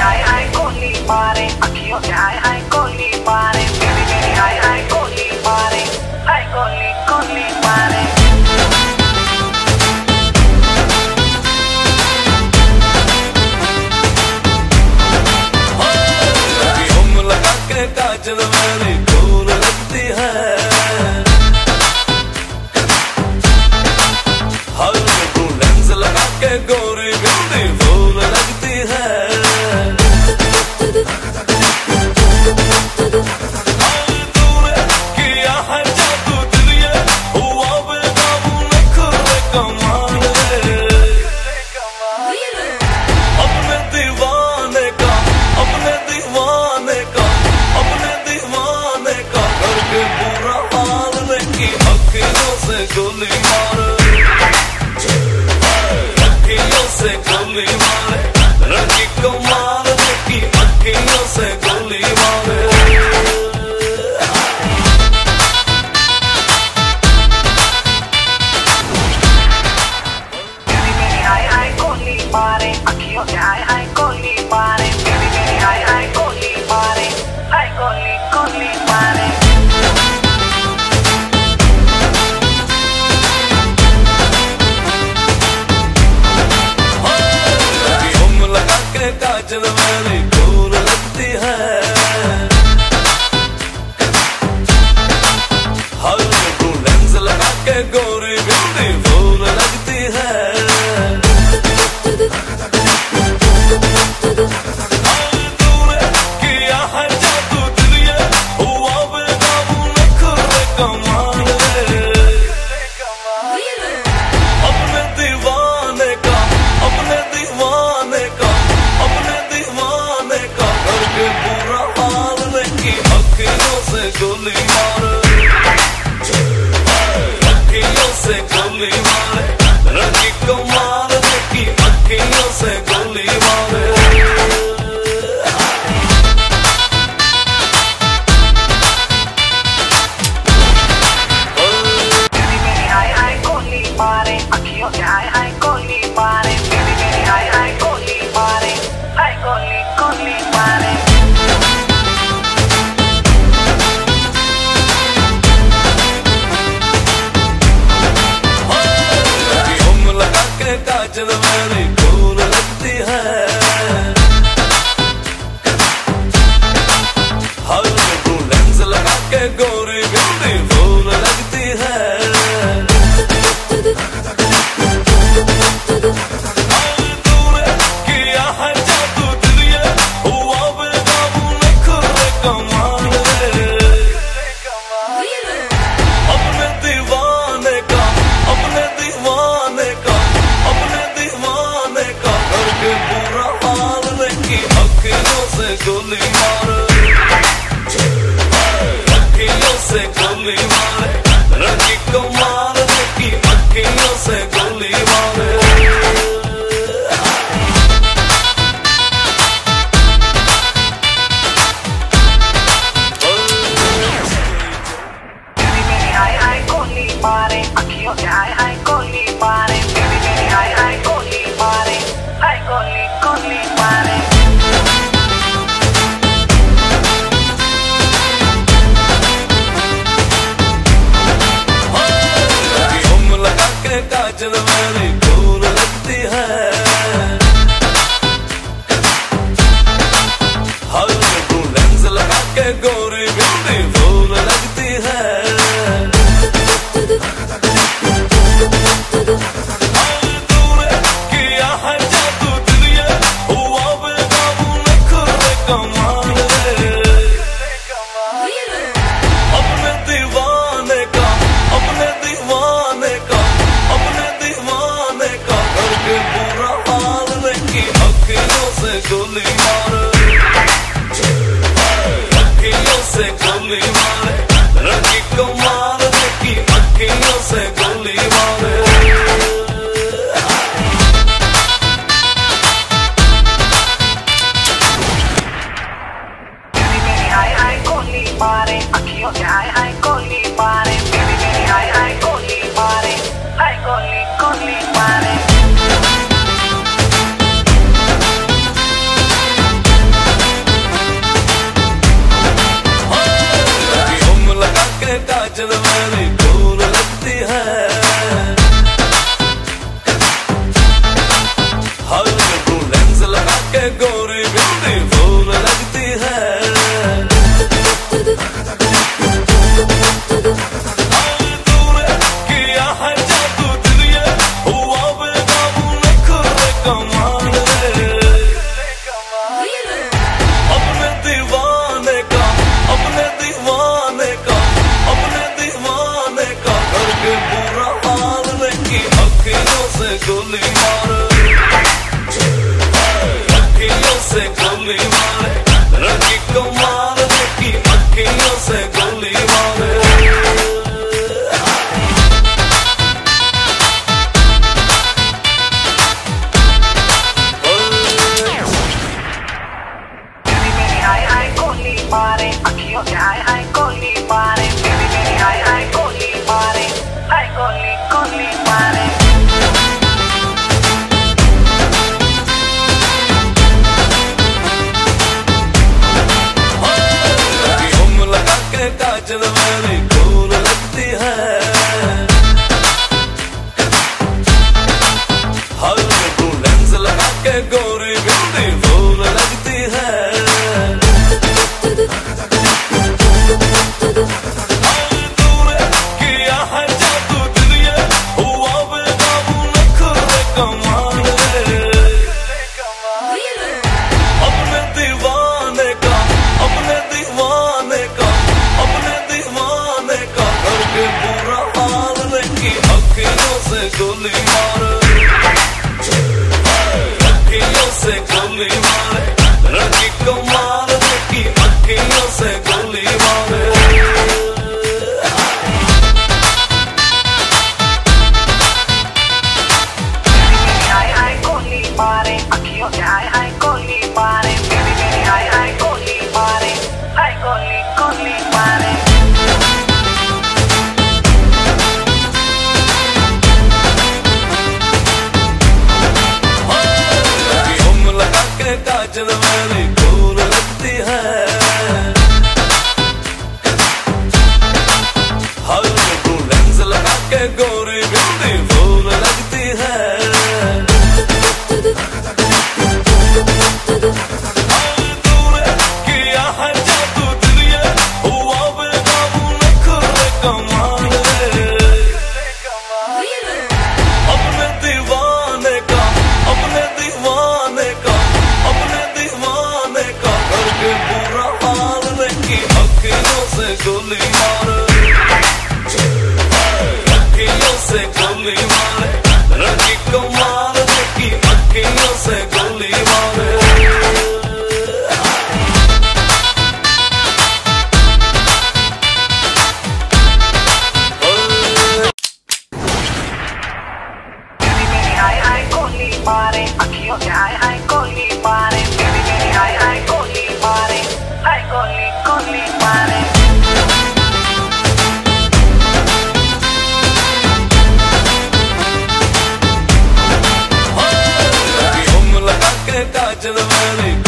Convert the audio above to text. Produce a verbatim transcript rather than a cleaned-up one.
हाय हाय गोली मारे, अखियों से हाय हाय गोली मारे, मेरी मेरी हाय हाय गोली मारे, हाय गोली गोली मारे। हम लगा के काजल मेरी फूल लगती है, हर तू लेंस लगा के गोरी बिंदी फूल लगती है। गोली मारे, अखियों से गोली मारे, लड़की को मारने की अखियों से गोली मारे। मेरी मेरी हाय हाय गोली मारे, अखियों से हाय हाय गोली मारे, मेरी मेरी हाय हाय गोली मारे, हाय गोली गोली मारे। काजल मेरी फूल लगती है, हर तू लेंस लगा के गोरी बिंदी फूल लगती है। तूने किया है जादू दिलिए, हुआ बेकाबू नखरे कमाल रे। अपने दीवाने का, अपने दीवाने का, अपने दीवाने का करके बुरा हाल की अखियों से गोली मारे, अखियों से गोली मारे, लड़की को मारने की अखियों से गोली मारे। मेरी मेरी हाय हाय गोली मारे, अखियों से हाय हाय गोली मारे, मेरी मेरी हाय हाय गोली मारे, हाय गोली गोली मारे। हम लगा के काजल मेरी फूल लगती है, हर तू लेंस लगा के गोरी बिंदी फूल लगती है। तूने किया है जादू दिलिए, हुआ बेकाबू नखरे कमाल रे। अपने दीवाने का, अपने दीवाने का, अपने दीवाने का करके बुरा हाल की अखियों से गोली मारे, अखियों से गोली मारे, लड़की को मारने की अखियों से गोली मारे। मेरी मेरी हाय हाय गोली मारे, अखियों से हाय हाय गोली मारे, मेरी मेरी हाय हाय गोली मारे, हाय गोली गोली मारे। हम लगा के काजल मेरी फूल लगती है, हर तू लेंस लगा के गोरी बिंदी फूल लगती है। तूने किया है जादू दिलिए, हुआ बेकाबू नखरे कमाल रे। अपने दीवाने का, अपने दीवाने का, अपने दीवाने का करके बुरा हाल की अखियों से गोली मारे, अखियों से गोली मारे, लड़की को मारने की अखियों से गोली मारे। मेरी मेरी हाय हाय गोली मारे, अखियों से हाय हाय गोली मारे, मेरी मेरी हाय हाय गोली मारे, हाय गोली गोली मारे। के गोरी बिंदी फूल लगती है। दूर किया है जादू दिलिए, हुआ बेकाबू नखरे कमाल रे। अपने दीवाने का अपने दीवाने का अपने दीवाने का करके बुरा हाल लेकी अखियों से गोली मारे, अखियों से गोली मारे, लड़की कमाल लेकी अखियों से गोली मारे। मारे अखियों से हाय हाय गोली मारे, मेरी मेरी हाय हाय गोली मारे, हाय गोली गोली मारे। घूम लगा के काजल मेरी फूल लगती है, हर लेंस लगा के गोरी बिंदी फूल लगती है। अखियों से गोली मारे, अखियों से गोली मारे, लड़की कमाल लेकी अखियों से गोली मारे। हाय हाय गोली मारे अखियों से हाय हाय गोली मारे, मेरी मेरी हाय हाय गोली मारे, हाय गोली गोली मारे। काजल मेरी फूल लगती है, हर लेंस लगा के गोरी बिंदी फूल लगती है। दूर किया है जादू दिलिए, हुआ बेकाबू नखरे कमाल रे। अपने दीवाने का अपने दीवाने का अपने दीवाने का करके बुरा हाल लेकी अखियों से गोली मारे, अखियों से गोली मारे, लड़की कमाल लेकी अखियों से गोली मारे। हाय हाय गोली मारे अखियों से हाय हाय गोली मारे, मेरी मेरी हाय हाय गोली मारे, हाय गोली गोली मारे। घूम लगा के काजल मेरी